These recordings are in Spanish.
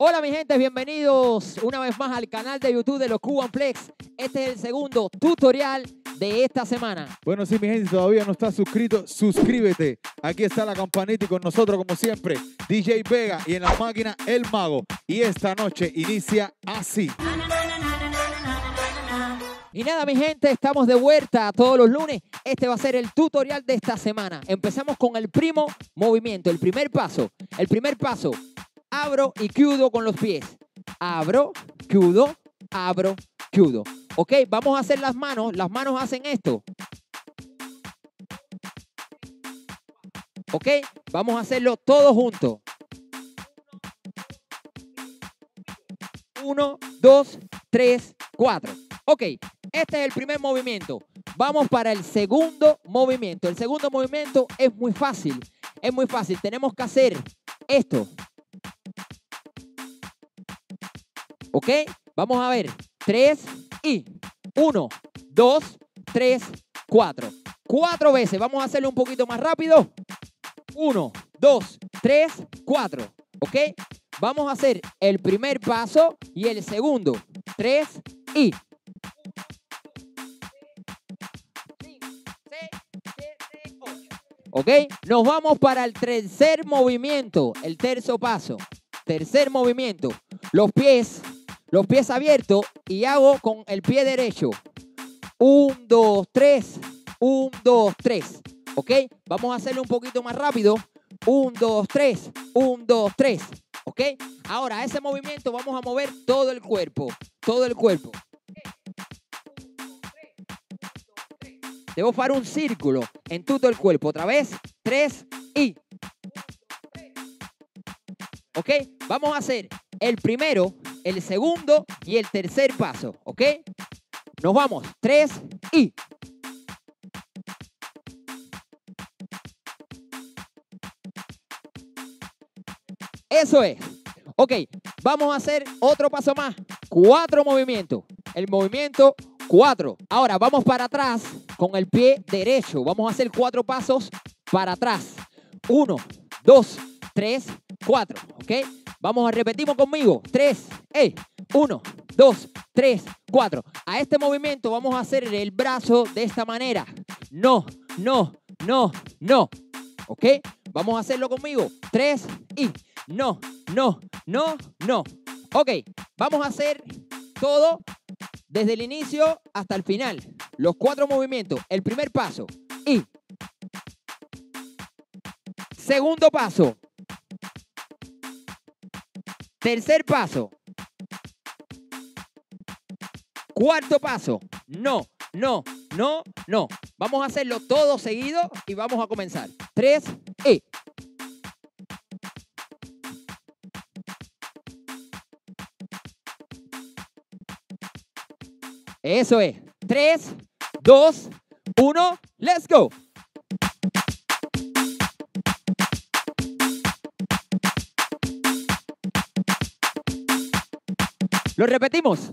Hola mi gente, bienvenidos una vez más al canal de YouTube de los Cubanplex. Este es el segundo tutorial de esta semana. Bueno, si mi gente todavía no está suscrito, suscríbete. Aquí está la campanita y con nosotros como siempre, DJ Vega y en la máquina El Mago. Y esta noche inicia así. Y nada mi gente, estamos de vuelta todos los lunes. Este va a ser el tutorial de esta semana. Empezamos con el primo movimiento, el primer paso. El primer paso, abro y kyudo con los pies. Abro, kyudo, abro, kyudo. Ok, vamos a hacer las manos hacen esto. Ok, vamos a hacerlo todos juntos. 1, 2, 3, 4. Ok, este es el primer movimiento. Vamos para el segundo movimiento. El segundo movimiento es muy fácil. Es muy fácil. Tenemos que hacer esto. Ok, vamos a ver. 3 y 1, 2, 3, 4. 4 veces. Vamos a hacerlo un poquito más rápido. 1, 2, 3, 4. Ok, vamos a hacer el primer paso y el segundo. 3 y... Ok, nos vamos para el tercer movimiento, el tercer paso. Tercer movimiento, los pies abiertos y hago con el pie derecho. 1, 2, 3, 1, 2, 3. Ok, vamos a hacerlo un poquito más rápido. 1, 2, 3, 1, 2, 3. Ok, ahora ese movimiento vamos a mover todo el cuerpo, todo el cuerpo. Debo hacer un círculo en todo el cuerpo. Otra vez, 3 y... Ok, vamos a hacer el primero, el segundo y el tercer paso. Ok, nos vamos, 3 y... Eso es. Ok, vamos a hacer otro paso más. 4 movimientos. El movimiento 4. Ahora vamos para atrás con el pie derecho. Vamos a hacer 4 pasos para atrás. 1, 2, 3, 4. Ok, vamos a repetimos conmigo. 3, 1, 2, 3, 4. A este movimiento vamos a hacer el brazo de esta manera. No, no, no, no. Ok, vamos a hacerlo conmigo. 3 y... No, no, no, no. Ok, vamos a hacer todo desde el inicio hasta el final. Los 4 movimientos. El primer paso. Y. Segundo paso. Tercer paso. Cuarto paso. No, no, no, no. Vamos a hacerlo todo seguido y vamos a comenzar. 3 y... Eso es. 3, 2, 1, let's go. Lo repetimos.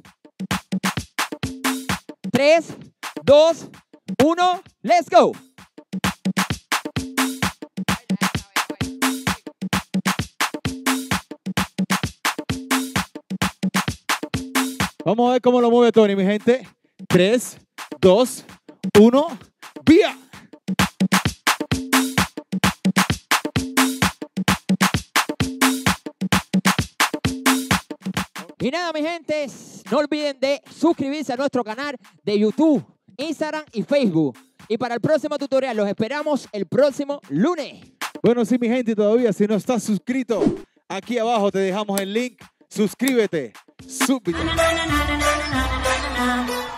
3, 2, 1, let's go. Vamos a ver cómo lo mueve Tony, mi gente. 3, 2, 1, ¡vía! Y nada, mi gente, no olviden de suscribirse a nuestro canal de YouTube, Instagram y Facebook. Y para el próximo tutorial los esperamos el próximo lunes. Bueno, sí, mi gente, todavía si no estás suscrito, aquí abajo te dejamos el link. Suscríbete. Súbito.